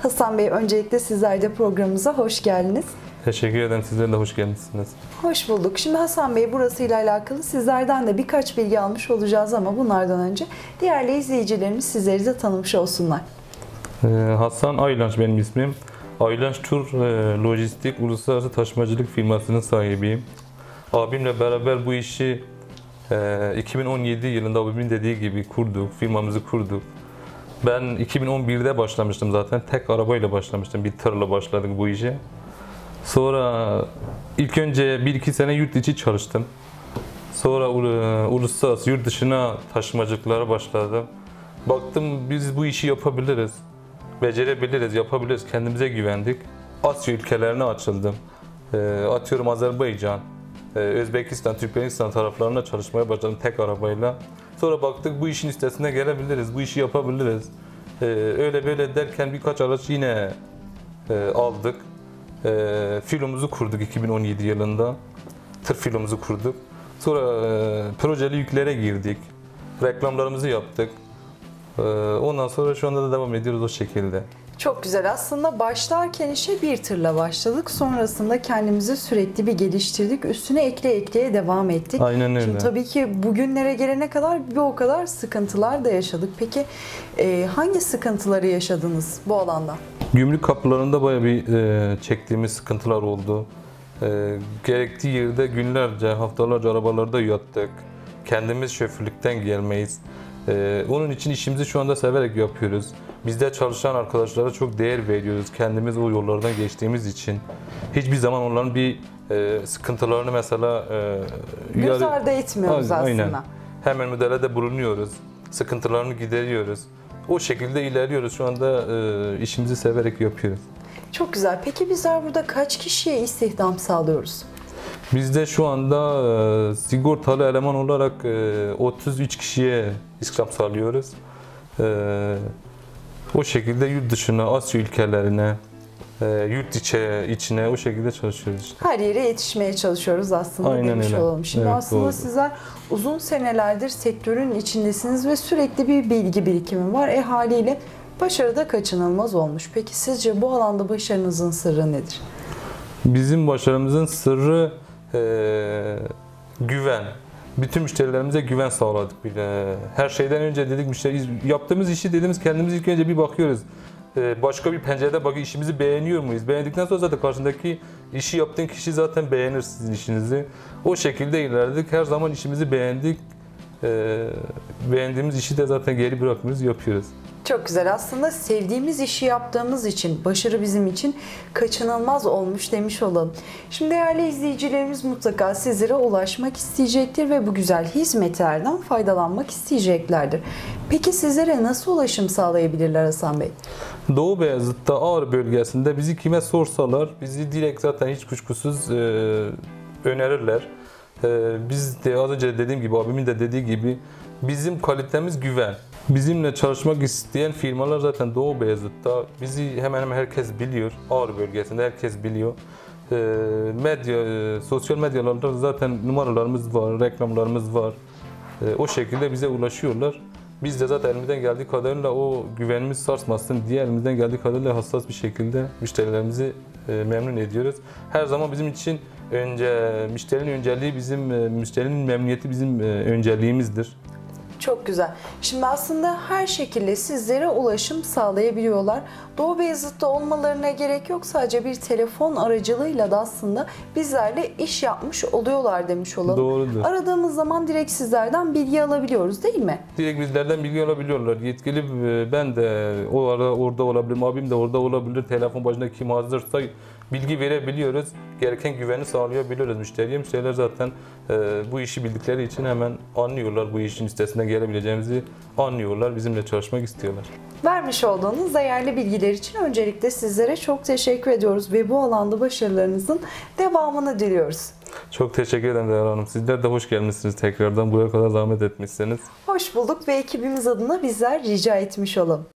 Hasan Bey, öncelikle sizler de programımıza hoş geldiniz. Teşekkür ederim. Sizler de hoş geldiniz. Hoş bulduk. Şimdi Hasan Bey, burasıyla alakalı sizlerden de birkaç bilgi almış olacağız ama bunlardan önce değerli izleyicilerimiz sizleri de tanımış olsunlar. Hasan Aylanç benim ismim. Aylanç Tur Lojistik Uluslararası Taşımacılık firmasının sahibiyim. Abimle beraber bu işi 2017 yılında abimin dediği gibi kurduk, firmamızı kurduk. Ben 2011'de başlamıştım zaten. Tek arabayla başlamıştım. Bir tırla başladık bu işe. Sonra ilk önce 1-2 sene yurt içi çalıştım. Sonra uluslararası yurt dışına taşımacılıklara başladım. Baktım biz bu işi yapabiliriz. Becerebiliriz, yapabiliriz. Kendimize güvendik. Asya ülkelerine açıldım. Atıyorum Azerbaycan, Özbekistan, Türkmenistan taraflarına çalışmaya başladım tek arabayla. Sonra baktık bu işin üstesine gelebiliriz, bu işi yapabiliriz. Öyle böyle derken birkaç araç yine aldık. Filomuzu kurduk 2017 yılında. Tır filomuzu kurduk. Sonra projeli yüklere girdik. Reklamlarımızı yaptık. Ondan sonra şu anda da devam ediyoruz o şekilde. Çok güzel. Aslında başlarken işe bir tırla başladık. Sonrasında kendimizi sürekli bir geliştirdik. Üstüne ekleye devam ettik. Aynen öyle. Şimdi tabii ki bugünlere gelene kadar bir o kadar sıkıntılar da yaşadık. Peki hangi sıkıntıları yaşadınız bu alanda? Gümrük kapılarında bayağı bir çektiğimiz sıkıntılar oldu. Gerektiği yerde günlerce, haftalarca arabalarda yattık. Kendimiz şoförlükten gelmeyiz. Onun için işimizi şu anda severek yapıyoruz. Bizde çalışan arkadaşlara çok değer veriyoruz. Kendimiz o yollardan geçtiğimiz için. Hiçbir zaman onların bir sıkıntılarını mesela göz ardı etmiyoruz aslında. Aynen. Hemen müdahalede bulunuyoruz. Sıkıntılarını gideriyoruz. O şekilde ilerliyoruz. Şu anda işimizi severek yapıyoruz. Çok güzel. Peki bizler burada kaç kişiye istihdam sağlıyoruz? Bizde şu anda sigortalı eleman olarak 33 kişiye istihdam sağlıyoruz. O şekilde yurt dışına, Asya ülkelerine, yurt içine o şekilde çalışıyoruz işte. Her yere yetişmeye çalışıyoruz aslında. Aynen demiş öyle. olalım. Şimdi Evet, aslında doğru. sizler uzun senelerdir sektörün içindesiniz ve sürekli bir bilgi birikimi var. Haliyle başarı da kaçınılmaz olmuş. Peki sizce bu alanda başarınızın sırrı nedir? Bizim başarımızın sırrı güven. Bütün müşterilerimize güven sağladık bile. Her şeyden önce dedik yaptığımız işi dediğimiz kendimiz ilk önce bir bakıyoruz. Başka bir pencerede bakıyor, işimizi beğeniyor muyuz? Beğendikten sonra zaten karşındaki işi yaptığın kişi zaten beğenir sizin işinizi. O şekilde ilerledik. Her zaman işimizi beğendik. Beğendiğimiz işi de zaten geri bırakmıyoruz, yapıyoruz. Çok güzel. Aslında sevdiğimiz işi yaptığımız için başarı bizim için kaçınılmaz olmuş demiş olalım. Şimdi değerli izleyicilerimiz mutlaka sizlere ulaşmak isteyecektir ve bu güzel hizmetlerden faydalanmak isteyeceklerdir. Peki sizlere nasıl ulaşım sağlayabilirler Hasan Bey? Doğu Beyazıt'ta Ağrı bölgesinde bizi kime sorsalar bizi direkt zaten hiç kuşkusuz önerirler. Biz de az önce dediğim gibi, abimin de dediği gibi bizim kalitemiz güven. Bizimle çalışmak isteyen firmalar zaten Doğu Beyazıt'ta. Bizi hemen hemen herkes biliyor. Ağrı bölgesinde herkes biliyor. Sosyal medyalarda zaten numaralarımız var, reklamlarımız var. O şekilde bize ulaşıyorlar. Biz de zaten elimizden geldiği kadarıyla o güvenimiz sarsmasın diye elimizden geldiği kadarıyla hassas bir şekilde müşterilerimizi memnun ediyoruz. Her zaman bizim için müşterinin önceliği müşterinin memnuniyeti bizim önceliğimizdir. Çok güzel. Şimdi aslında her şekilde sizlere ulaşım sağlayabiliyorlar. Doğu Beyazıt'ta olmalarına gerek yok. Sadece bir telefon aracılığıyla da aslında bizlerle iş yapmış oluyorlar demiş olalım. Doğrudur. Aradığımız zaman direkt sizlerden bilgi alabiliyoruz değil mi? Direkt bizlerden bilgi alabiliyorlar. Yetkili ben de orada olabilirim, abim de orada olabilir. Telefon başında kim hazırsa bilgi verebiliyoruz. Gereken güveni sağlayabiliyoruz müşteriye. Müşteriler zaten bu işi bildikleri için hemen anlıyorlar. Bu işin üstesinden gelebileceğimizi anlıyorlar. Bizimle çalışmak istiyorlar. Vermiş olduğunuz değerli bilgiler için öncelikle sizlere çok teşekkür ediyoruz ve bu alanda başarılarınızın devamını diliyoruz. Çok teşekkür ederim Değerli Hanım. Sizler de hoş gelmişsiniz tekrardan. Buraya kadar zahmet etmişsiniz. Hoş bulduk ve ekibimiz adına bizler rica etmiş olalım.